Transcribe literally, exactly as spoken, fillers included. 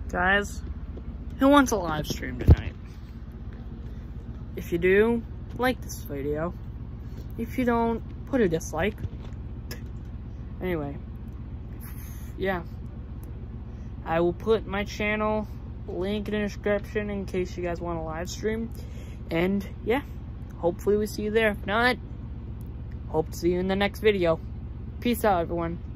Guys, who wants a live stream tonight? If you do, like this video. If you don't, put a dislike. Anyway, yeah. I will put my channel link in the description in case you guys want a live stream. And yeah, hopefully we see you there. If not, hope to see you in the next video. Peace out, everyone.